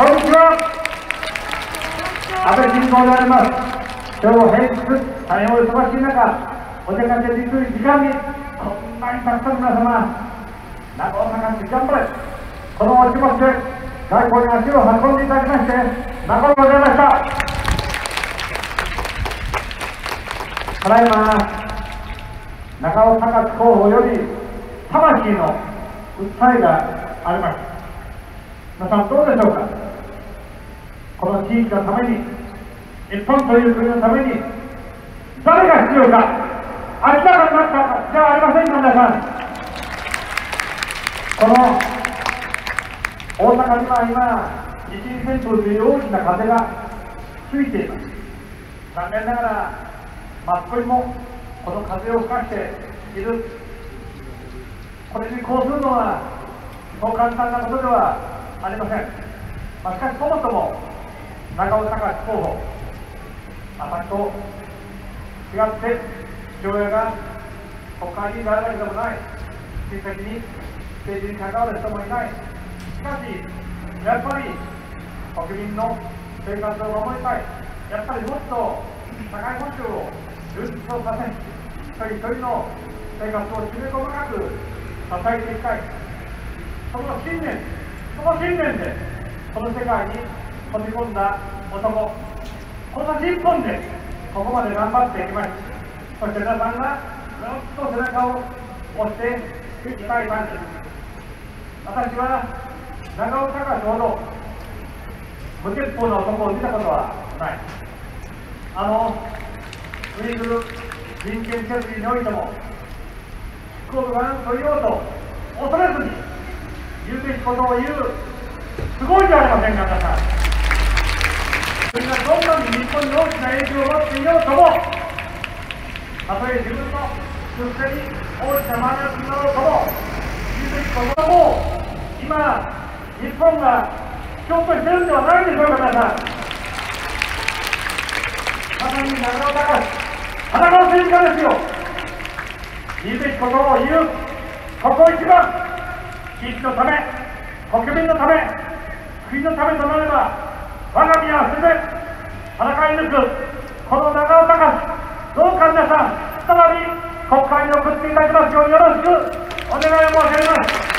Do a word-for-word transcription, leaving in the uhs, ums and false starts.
こんにちは。安倍晋三であります。今日平日大変お忙しい中、お出かけできる時間にこんなにたくさんの皆様、長尾さんが頑張れ、このお気持ちで外交に足を運んでいただきまして誠にございました。ただいま長尾隆候補より魂の訴えがあります。皆さんどうでしょうか。この地域のために、日本という国のために誰が必要か明らかになったじゃありませんか。皆さん、この大阪には今一次戦闘という大きな風が吹いています。残念ながらマスコミもこの風を吹かしている。これにこうするのはそう簡単なことではありません。まあ、しかしそもそも長尾隆候補、私と違って父親が国会議員であるわけでもない、親戚に政治に関わる人もいない。しかしやっぱり国民の生活を守りたい。やっぱりもっと社会保障を充実をさせ、一人一人の生活をきめ細かく支えていきたい。その信念、その信念でこの世界に飛び込んだ男、この一本でここまで頑張ってきました。そして皆さんがずっと背中を押していきたい感じです。私は長尾隆ほど無鉄砲の男を見たことはない。あのウイグル人権決議においても執行部が何と言おうと恐れずに言うべきことを言う、すごいじゃありませんか。皆さん、国がどんなに日本に大きな影響を持っていようとも、たとえ自分の出世に大きなマイナスになろうとも言うべきことも、今日本がしようとしているんではないでしょうか。皆さん、まさに長尾隆、田中政治家ですよ。言うべきことを言う、ここ一番、地域のため、国民のため、国のためとなれば、我が身は捨てて戦い抜く、この長尾隆、どうか皆さん、再び国会に送っていただきますようによろしくお願い申し上げます。